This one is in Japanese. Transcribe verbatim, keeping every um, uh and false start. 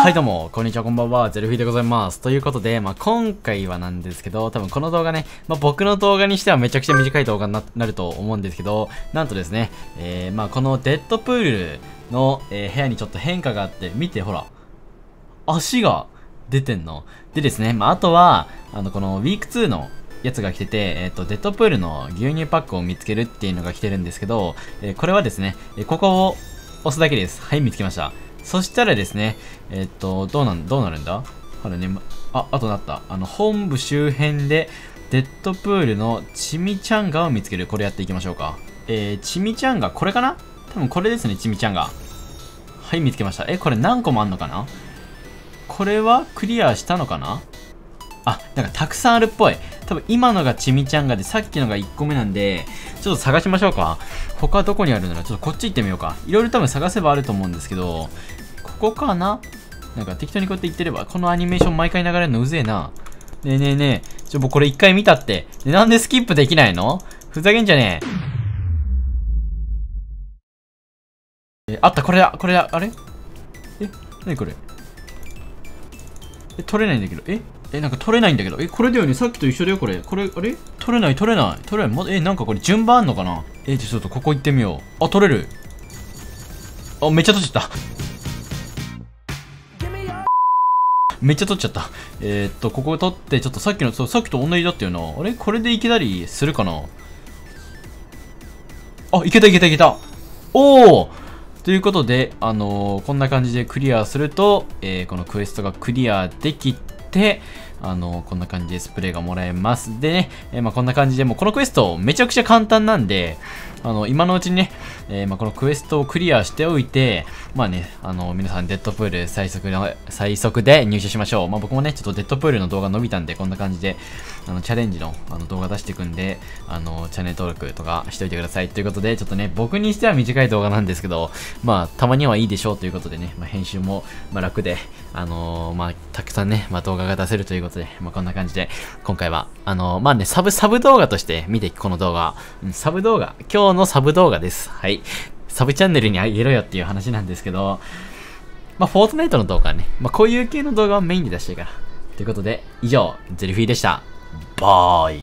はいどうも、こんにちは、こんばんは、ゼルフィーでございます。ということで、まあ、今回はなんですけど、多分この動画ね、まあ、僕の動画にしてはめちゃくちゃ短い動画に な, なると思うんですけど、なんとですね、えー、まあ、このデッドプールの、えー、部屋にちょっと変化があって、見て、ほら、足が出てんの。でですね、まあ、あとは、あの、このウィークツーのやつが来てて、えっと、デッドプールの牛乳パックを見つけるっていうのが来てるんですけど、えー、これはですね、えー、ここを押すだけです。はい、見つけました。そしたらですね、えっと、どうなん、どうなるんだほらね、あ、あとなった。あの、本部周辺で、デッドプールのチミチャンガを見つける。これやっていきましょうか。えー、チミチャンガ、これかな多分これですね、チミチャンガ。はい、見つけました。え、これ何個もあんのかなこれはクリアしたのかなあ、なんかたくさんあるっぽい。多分今のがチミチャンガで、さっきのがいっこめなんで、ちょっと探しましょうか。他どこにあるんだろうちょっとこっち行ってみようか。いろいろ多分探せばあると思うんですけど、ここかななんか適当にこうやって言ってれば、このアニメーション毎回流れるのうぜえな。ねえねえねえ、ちょ、僕これ一回見たって。で、なんでスキップできないのふざけんじゃねえ。え、あった、これだ、これだ、あれえ、なにこれえ、取れないんだけど、ええ、なんか取れないんだけど。え、これだよね。さっきと一緒だよ、これ。これ、あれ取れない、取れない。取れない。ま、え、なんかこれ順番あんのかなえ、ちょっとここ行ってみよう。あ、取れる。あ、めっちゃ取っちゃった。めっちゃ取っちゃった。えー、っと、ここ取って、ちょっとさっきの、そう、さっきと同じだったよな。あれこれでいけたりするかなあ、いけたいけたいけた。おーということで、あのー、こんな感じでクリアすると、えー、このクエストがクリアできて、あのー、こんな感じでスプレーがもらえます。でね、えー、まあこんな感じで、もうこのクエストめちゃくちゃ簡単なんで、あの、今のうちにね、えー、まあこのクエストをクリアしておいて、まあね、あの、皆さんデッドプール最速の、最速で入手しましょう。まあ僕もね、ちょっとデッドプールの動画伸びたんで、こんな感じで、あの、チャレンジのあの動画出していくんで、あの、チャンネル登録とかしといてください。ということで、ちょっとね、僕にしては短い動画なんですけど、まあ、たまにはいいでしょうということでね、まあ編集も、まあ楽で、あのー、まあ、たくさんね、まあ動画が出せるということで、まあこんな感じで、今回は、あのー、まあね、サブ、サブ動画として見て、この動画、うん、サブ動画、今日のサブ動画です。はい。サブチャンネルにあげろよっていう話なんですけど、まあ、フォートナイトの動画はね、まあこういう系の動画をメインで出してるから。ということで、以上、ゼルフィーでした。バーイ。